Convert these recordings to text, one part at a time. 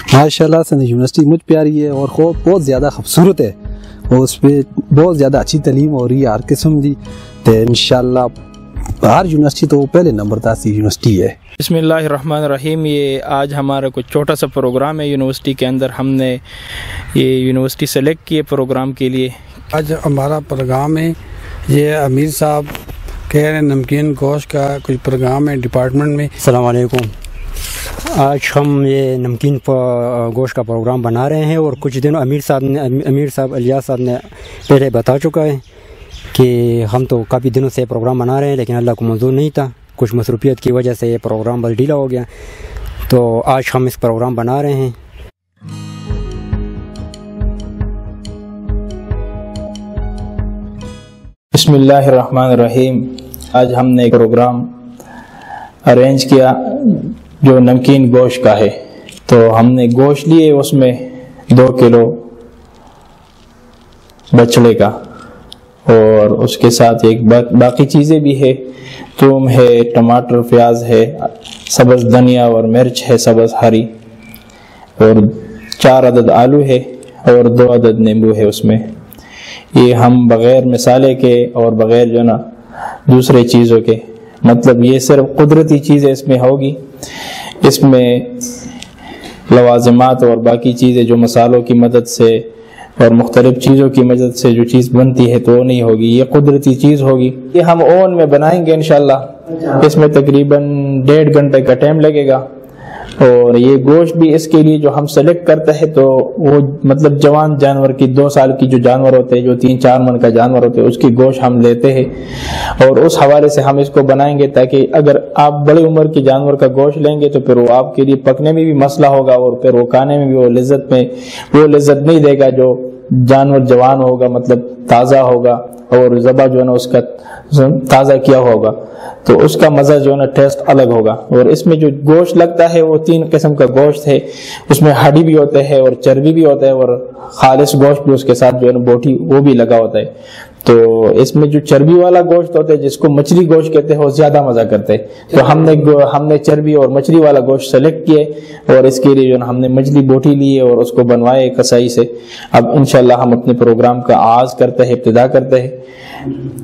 माशाल्लाह से यूनिवर्सिटी मुझ प्यारी है और बहुत ज़्यादा खूबसूरत है और उस पर बहुत ज़्यादा अच्छी तालीम हो रही है हर किस्म की। तो इंशाल्लाह हर यूनिवर्सिटी तो पहले नंबर तासी यूनिवर्सिटी है। बिस्मिल्लाहिर्रहमानिर्रहीम। ये आज हमारा कुछ छोटा सा प्रोग्राम है यूनिवर्सिटी के अंदर। हमने ये यूनिवर्सिटी सेलेक्ट किए प्रोग्राम के लिए। आज हमारा प्रोग्राम है, ये अमीर साहब कह रहे हैं नमकीन गोश्त का कुछ प्रोग्राम है डिपार्टमेंट में। अस्सलाम वालेकुम। आज हम ये नमकीन गोश्त का प्रोग्राम बना रहे हैं और कुछ दिन अमीर साहब इलियास साहब ने पहले बता चुका है कि हम तो काफ़ी दिनों से प्रोग्राम बना रहे हैं, लेकिन अल्लाह को मंजूर नहीं था। कुछ मसरूफियत की वजह से ये प्रोग्राम बस ढीला हो गया, तो आज हम इस प्रोग्राम बना रहे हैं। बिस्मिल्लाहिर्रहमानिर्रहीम। आज हमने एक प्रोग्राम अरेंज किया जो नमकीन गोश्त का है। तो हमने गोश्त लिए, उसमें 2 किलो बछड़े का और उसके साथ एक बाकी चीज़ें भी है। थूम है, टमाटर, प्याज है, सब्ज़ धनिया और मिर्च है सब्ज़ हरी, और 4 अदद आलू है और 2 अदद नींबू है उसमें। ये हम बग़ैर मसाले के और बग़ैर जो ना दूसरे चीज़ों के, मतलब ये सिर्फ कुदरती चीज़ें इसमें होगी। इसमें लवाज़िमात और बाकी चीज़ें जो मसालों की मदद से और मुख्तलिफ चीज़ों की मदद से जो चीज़ बनती है तो वो नहीं होगी, ये कुदरती चीज़ होगी। ये हम ओवन में बनाएंगे इंशाल्लाह। इसमें तकरीबन 1.5 घंटे का टाइम लगेगा। और ये गोश्त भी इसके लिए जो हम सेलेक्ट करते हैं तो वो मतलब जवान जानवर की 2 साल की जो जानवर होते हैं, जो 3-4 मन का जानवर होते हैं, उसकी गोश्त हम लेते हैं और उस हवाले से हम इसको बनाएंगे, ताकि अगर आप बड़ी उम्र के जानवर का गोश्त लेंगे तो फिर वो आपके लिए पकने में भी मसला होगा और फिर वो खाने में भी वो लिज्जत नहीं देगा जो जानवर जवान होगा, मतलब ताज़ा होगा और ज़बा जो है ना उसका ताज़ा किया होगा, तो उसका मज़ा जो है ना टेस्ट अलग होगा। और इसमें जो गोश्त लगता है वो 3 किस्म का गोश्त है। उसमें हड्डी भी होता है और चर्बी भी होता है और खालिस गोश्त भी उसके साथ जो है ना बोटी वो भी लगा होता है। तो इसमें जो चर्बी वाला गोश्त होता है जिसको मछली गोश्त कहते हैं वो ज़्यादा मज़ा करते हैं। तो हमने चर्बी और मछली वाला गोश्त सेलेक्ट किए और इसके लिए जो हमने मछली बोटी ली है और उसको बनवाए कसाई से। अब इंशाल्लाह हम अपने प्रोग्राम का आगाज़ करते हैं, इब्तिदा करते हैं।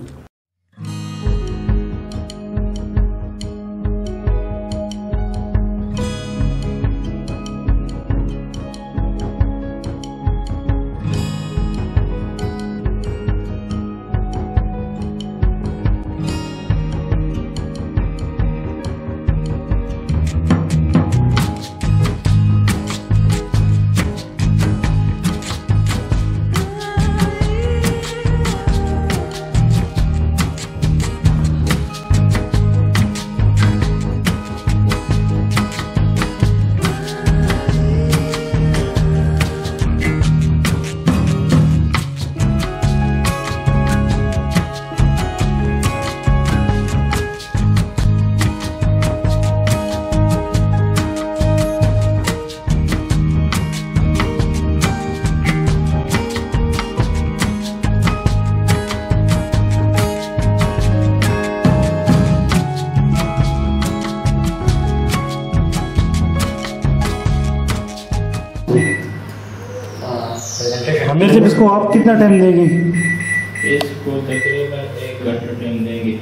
हमें जब इसको आप कितना टाइम देंगे? इसको तकरीबन 1 घंटा टाइम देंगे।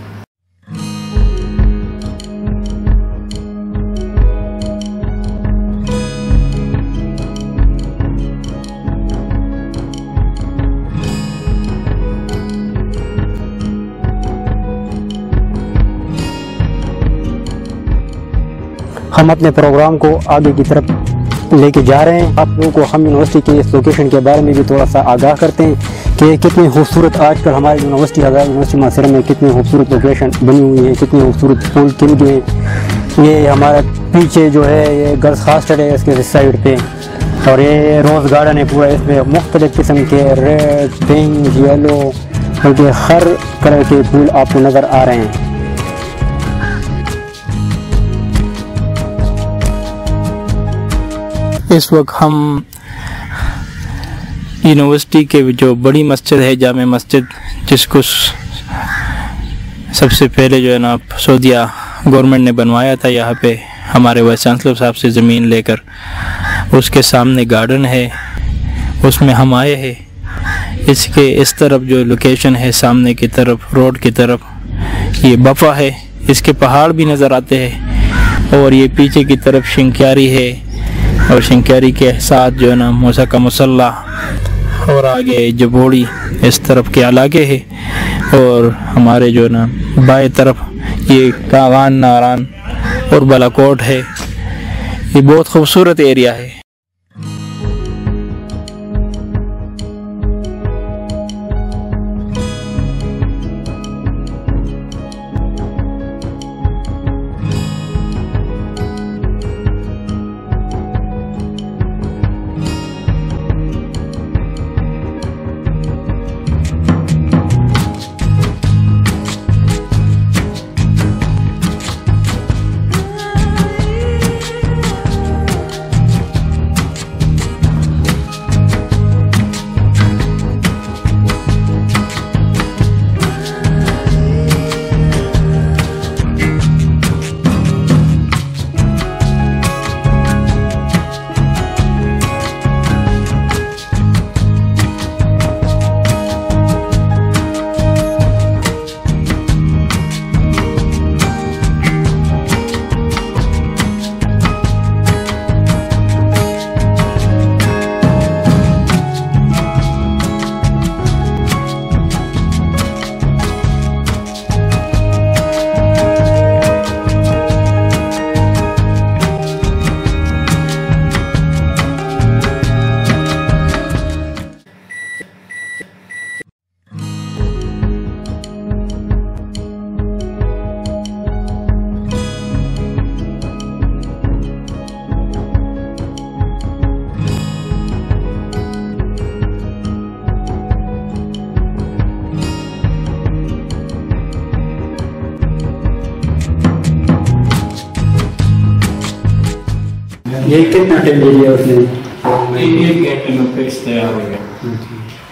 हम अपने प्रोग्राम को आगे की तरफ लेके जा रहे हैं। आप लोगों को हम यूनिवर्सिटी के इस लोकेशन के बारे में भी थोड़ा सा आगाह करते हैं कि कितनी खूबसूरत आजकल हमारी यूनिवर्सिटी मासरे में कितनी खूबसूरत लोकेशन बनी हुई है, कितनी खूबसूरत फूल खिल गए। ये हमारा पीछे जो है ये गर्ल्स हॉस्टल है इसके साइड पे, और ये रोज़ गार्डन है पूरा। इसमें मुख्तलिफ़ किस्म के रेड, पिंक, येलो, बल्कि हर तरह के फूल आपको नज़र आ रहे हैं। इस वक्त हम यूनिवर्सिटी के जो बड़ी मस्जिद है, जामे मस्जिद, जिसको सबसे पहले जो है ना सऊदीया गवर्नमेंट ने बनवाया था, यहाँ पे हमारे वाइस चांसलर साहब से ज़मीन लेकर, उसके सामने गार्डन है, उसमें हम आए हैं। इसके इस तरफ जो लोकेशन है सामने की तरफ रोड की तरफ, ये बफा है, इसके पहाड़ भी नज़र आते हैं। और ये पीछे की तरफ शिंक्यारी है, और शिंक्यारी के साथ जो है ना मूसा का मुसल्ला, और आगे जबोड़ी इस तरफ के इलाके है। और हमारे जो है ना बाएं तरफ ये कागान नारान और बालाकोट है। ये बहुत खूबसूरत एरिया है। ये कितना टाइम ले लिया उसने? एक घंटे में पेश तैयार हो गया।